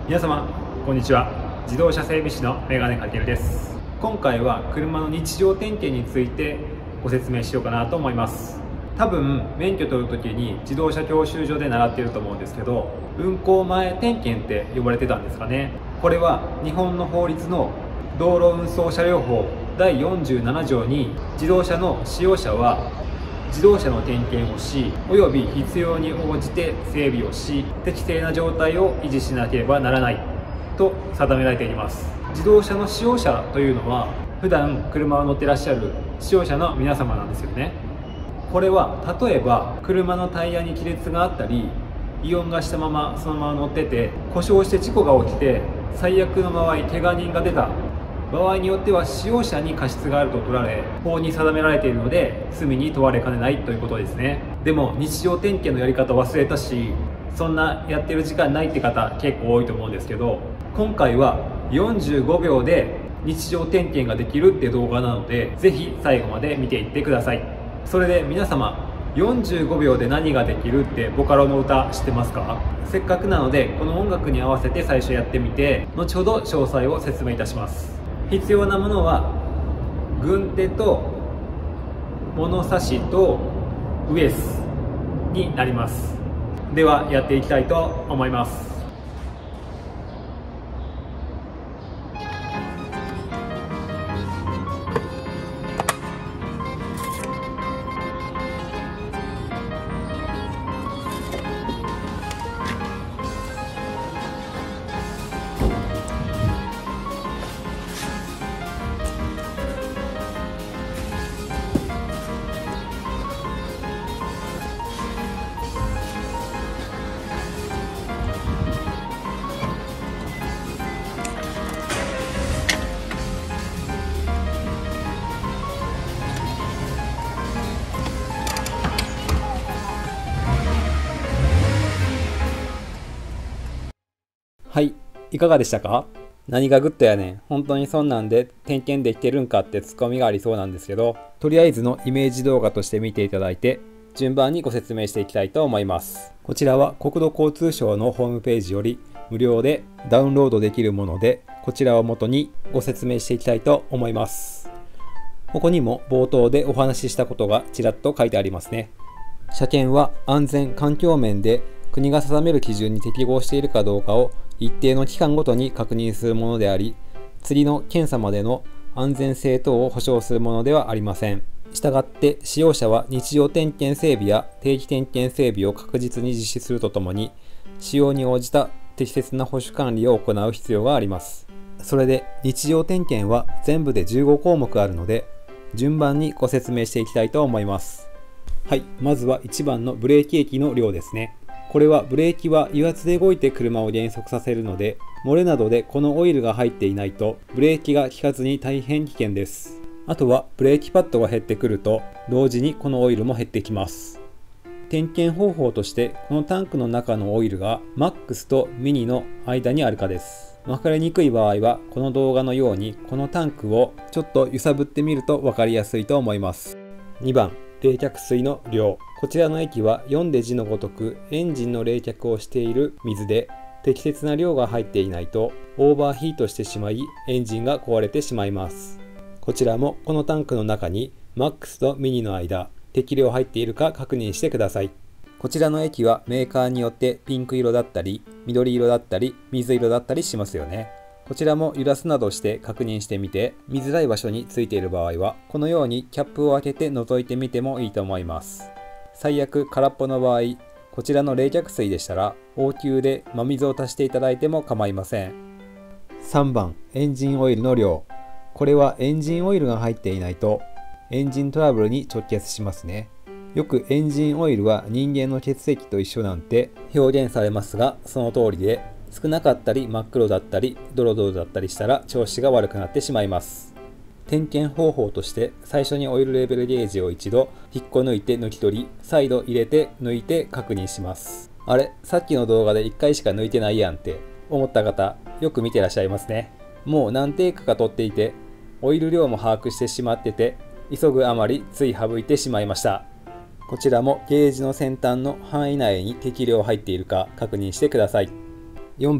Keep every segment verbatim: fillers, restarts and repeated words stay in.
皆様こんにちは。自動車整備士のメガネかけるです。今回は車の日常点検についてご説明しようかなと思います。多分免許取るときに自動車教習所で習っていると思うんですけど、運行前点検って呼ばれてたんですかね。これは日本の法律の道路運送車両法だいよんじゅうなな条に、自動車の使用者は自動車の点検をし、および必要に応じて整備をし、適正な状態を維持しなければならないと定められています。自動車の使用者というのは普段車を乗ってらっしゃる使用者の皆様なんですよね。これは例えば車のタイヤに亀裂があったり、イオンがしたままそのまま乗ってて故障して事故が起きて、最悪の場合怪我人が出た場合によっては使用者に過失があると取られ、法に定められているので罪に問われかねないということですね。でも日常点検のやり方忘れたし、そんなやってる時間ないって方結構多いと思うんですけど、今回はよんじゅうごびょうで日常点検ができるって動画なので、ぜひ最後まで見ていってください。それで皆様、よんじゅうごびょうで何ができるってボカロの歌知ってますか？せっかくなのでこの音楽に合わせて最初やってみて、後ほど詳細を説明いたします。必要なものは軍手と物差しとウエスになります。ではやっていきたいと思います。はい、いかがでしたか？何がグッドやねん、本当にそんなんで点検できてるんかってツッコミがありそうなんですけど、とりあえずのイメージ動画として見ていただいて、順番にご説明していきたいと思います。こちらは国土交通省のホームページより無料でダウンロードできるもので、こちらを元にご説明していきたいと思います。ここにも冒頭でお話ししたことがちらっと書いてありますね。車検は安全環境面で国が定める基準に適合しているかどうかを一定の期間ごとに確認するものであり、次の検査までの安全性等を保証するものではありません。したがって使用者は日常点検整備や定期点検整備を確実に実施するとともに、使用に応じた適切な保守管理を行う必要があります。それで日常点検は全部でじゅうごこうもくあるので、順番にご説明していきたいと思います。はい、まずはいちばんのブレーキ液の量ですね。これはブレーキは油圧で動いて車を減速させるので、漏れなどでこのオイルが入っていないとブレーキが効かずに大変危険です。あとはブレーキパッドが減ってくると同時にこのオイルも減ってきます。点検方法として、このタンクの中のオイルがマックスとミニの間にあるかです。分かりにくい場合はこの動画のようにこのタンクをちょっと揺さぶってみると分かりやすいと思います。にばん、冷却水の量。こちらの液は読んで字のごとくエンジンの冷却をしている水で、適切な量が入っていないとオーバーヒートしてしまいエンジンが壊れてしまいます。こちらもこのタンクの中にマックスとミニの間、適量入っているか確認してください。こちらの液はメーカーによってピンク色だったり緑色だったり水色だったりしますよね。こちらも揺らすなどして確認してみて、見づらい場所についている場合はこのようにキャップを開けて覗いてみてもいいと思います。最悪空っぽの場合、こちらの冷却水でしたら応急で真水を足していただいても構いません。さんばん、エンジンオイルの量。これはエンジンオイルが入っていないとエンジントラブルに直結しますね。よくエンジンオイルは人間の血液と一緒なんて表現されますが、その通りで、少なかったり真っ黒だったりドロドロだったりしたら調子が悪くなってしまいます。点検方法として、最初にオイルレベルゲージを一度引っこ抜いて抜き取り、再度入れて抜いて確認します。あれ、さっきの動画でいっかいしか抜いてないやんって思った方、よく見てらっしゃいますね。もう何テイクか取っていて、オイル量も把握してしまってて、急ぐあまりつい省いてしまいました。こちらもゲージの先端の範囲内に適量入っているか確認してください。よんばん、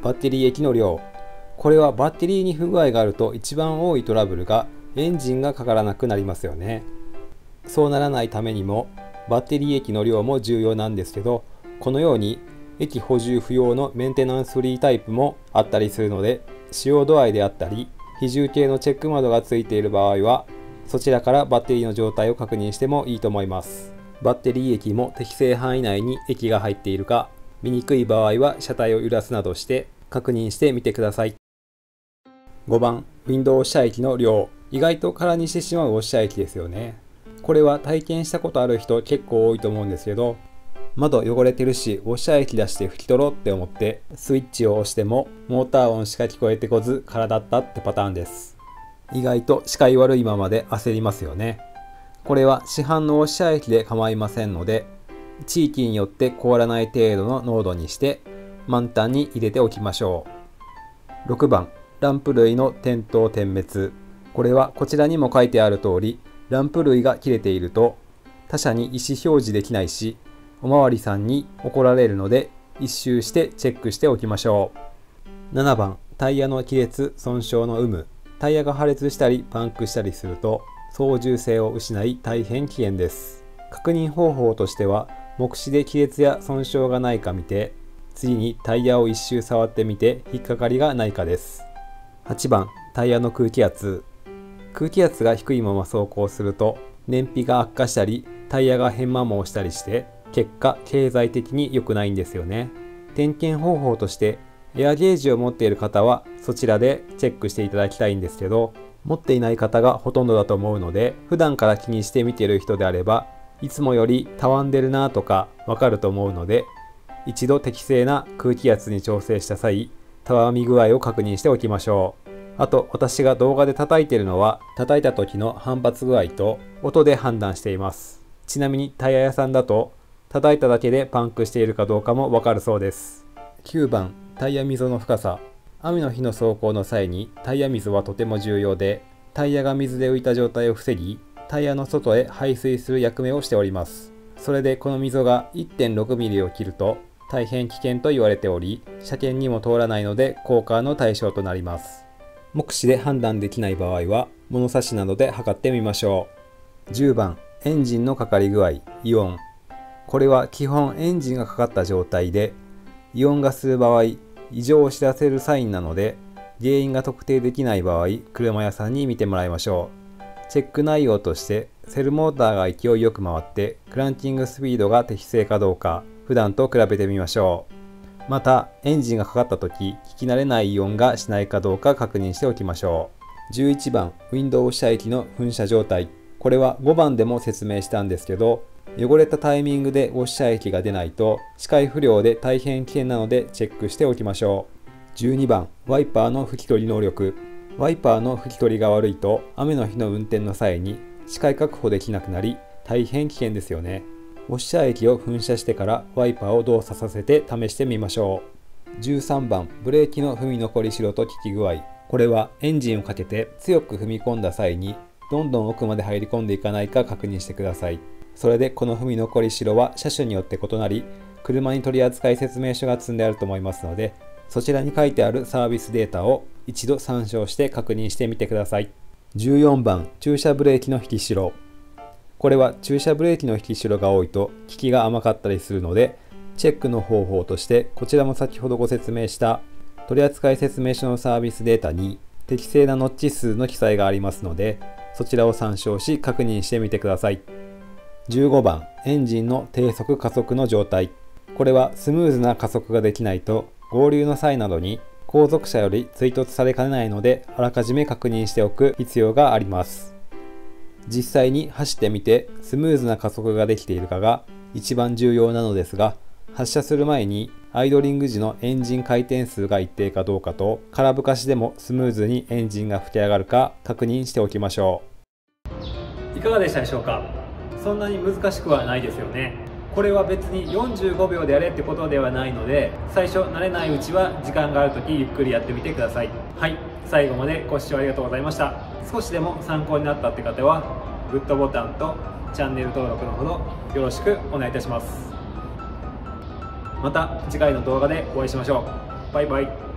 バッテリー液の量。これはバッテリーに不具合があると一番多いトラブルがエンジンがかからなくなりますよね。そうならないためにもバッテリー液の量も重要なんですけど、このように液補充不要のメンテナンスフリータイプもあったりするので、使用度合いであったり比重計のチェック窓がついている場合はそちらからバッテリーの状態を確認してもいいと思います。バッテリー液も適正範囲内に液が入っているか、見にくい場合は車体を揺らすなどして確認してみてください。ごばん、ウィンドウウォッシャー液の量。意外と空にしてしまうウォッシャー液ですよね。これは体験したことある人結構多いと思うんですけど、窓汚れてるしウォッシャー液出して拭き取ろうって思ってスイッチを押してもモーター音しか聞こえてこず空だったってパターンです。意外と視界悪いままで焦りますよね。これは市販のウォッシャー液で構いませんので、地域によって凍らない程度の濃度にして満タンに入れておきましょう。ろくばん、ランプ類の点灯点滅。これはこちらにも書いてある通り、ランプ類が切れていると他社に意思表示できないし、おまわりさんに怒られるので一周してチェックしておきましょう。ななばん、タイヤの亀裂損傷の有無。タイヤが破裂したりパンクしたりすると操縦性を失い大変危険です。確認方法としては目視で亀裂や損傷がないか見て、次にタイヤを一周触ってみて引っかかりがないかです。はちばん、タイヤの空気圧。空気圧が低いまま走行すると燃費が悪化したりタイヤが変摩耗したりして結果経済的に良くないんですよね。点検方法としてエアゲージを持っている方はそちらでチェックしていただきたいんですけど、持っていない方がほとんどだと思うので、普段から気にして見ている人であればいつもよりたわんでるなとかわかると思うので、一度適正な空気圧に調整した際、たわみ具合を確認しておきましょう。あと私が動画で叩いているのは叩いた時の反発具合と音で判断しています。ちなみにタイヤ屋さんだと叩いただけでパンクしているかどうかもわかるそうです。きゅうばん、タイヤ溝の深さ。雨の日の走行の際にタイヤ溝はとても重要で、タイヤが水で浮いた状態を防ぎ、タイヤの外へ排水する役目をしております。それでこの溝が いってんろくミリ を切ると大変危険と言われており、車検にも通らないので交換の対象となります。目視で判断できない場合は物差しなどで測ってみましょう。じゅうばん、エンジンのかかり具合、イオン。これは基本エンジンがかかった状態でイオンがする場合、異常を知らせるサインなので、原因が特定できない場合、車屋さんに見てもらいましょう。チェック内容としてセルモーターが勢いよく回ってクランチングスピードが適正かどうか普段と比べてみましょう。またエンジンがかかった時、聞き慣れないイオンがしないかどうか確認しておきましょう。じゅういちばん、ウィンドウウォッシャー液の噴射状態。これはごばんでも説明したんですけど、汚れたタイミングでウォッシャー液が出ないと視界不良で大変危険なのでチェックしておきましょう。じゅうにばん、ワイパーの拭き取り能力。ワイパーの拭き取りが悪いと雨の日の運転の際に視界確保できなくなり大変危険ですよね。ウォッシャー液を噴射してからワイパーを動作させて試してみましょう。じゅうさんばん、ブレーキの踏み残りしろと効き具合。これはエンジンをかけて強く踏み込んだ際にどんどん奥まで入り込んでいかないか確認してください。それでこの踏み残りしろは車種によって異なり、車に取扱説明書が積んであると思いますので、そちらに書いてあるサービスデータを一度参照して確認してみてください。じゅうよんばん、駐車ブレーキの引きしろ。これは駐車ブレーキの引きしろが多いと効きが甘かったりするので、チェックの方法としてこちらも先ほどご説明した取扱説明書のサービスデータに適正なノッチ数の記載がありますので、そちらを参照し確認してみてください。じゅうごばん、エンジンの低速加速の状態。これはスムーズな加速ができないと合流の際などに後続車より追突されかねないので、あらかじめ確認しておく必要があります。実際に走ってみてスムーズな加速ができているかが一番重要なのですが、発車する前にアイドリング時のエンジン回転数が一定かどうかと、空ぶかしでもスムーズにエンジンが吹き上がるか確認しておきましょう。いかがでしたでしょうか。そんなに難しくはないですよね。これは別によんじゅうごびょうでやれってことではないので、最初慣れないうちは時間があるときゆっくりやってみてください。はい、最後までご視聴ありがとうございました。少しでも参考になったって方はグッドボタンとチャンネル登録のほどよろしくお願いいたします。また次回の動画でお会いしましょう。バイバイ。